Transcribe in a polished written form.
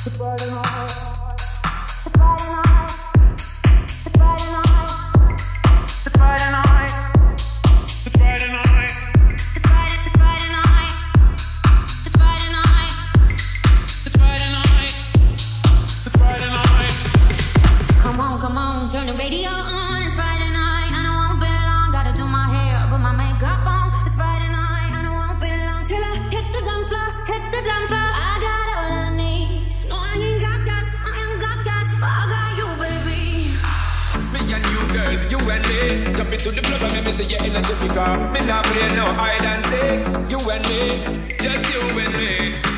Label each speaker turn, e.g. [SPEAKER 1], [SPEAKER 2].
[SPEAKER 1] Come on, turn the radio on. It's Friday night, and I won't be long. Gotta do my hair, put my makeup on. It's Friday night, and I won't be long till I hit the dance floor, hit the dance floor. I got all I need. No, I ain't got cash, but I got you, baby.
[SPEAKER 2] Me and you, girl, you and me. Jump into the club and make me say you're in a difficult. Me not play no hide and seek. You and me, just you and me.